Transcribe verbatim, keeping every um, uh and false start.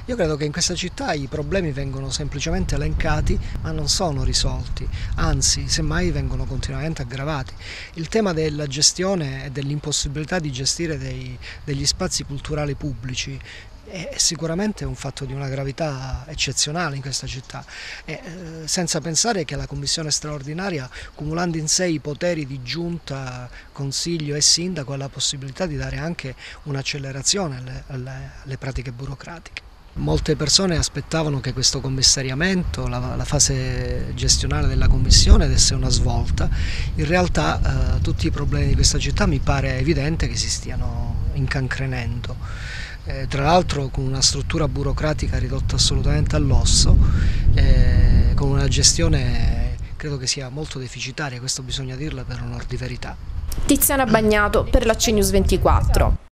Io credo che in questa città i problemi vengono semplicemente elencati, ma non sono risolti, anzi, semmai vengono continuamente aggravati. Il tema della gestione e dell'impossibilità di gestire dei, degli spazi culturali pubblici è sicuramente un fatto di una gravità eccezionale in questa città, e, eh, senza pensare che la commissione straordinaria, cumulando in sé i poteri di giunta, consiglio e sindaco, ha la possibilità di dare anche un'accelerazione alle, alle, alle pratiche burocratiche. Molte persone aspettavano che questo commissariamento, la, la fase gestionale della commissione, desse una svolta. In realtà eh, tutti i problemi di questa città mi pare evidente che si stiano incancrenendo. Eh, tra l'altro con una struttura burocratica ridotta assolutamente all'osso, eh, con una gestione credo che sia molto deficitaria, questo bisogna dirlo per onor di verità. Tiziana Bagnato per la C News ventiquattro.